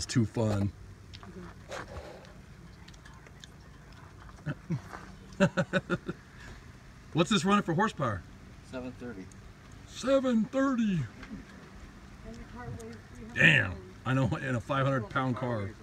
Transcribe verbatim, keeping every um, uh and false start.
was too fun. What's this running for horsepower? seven thirty. seven thirty. Damn. I know, in a five hundred pound car.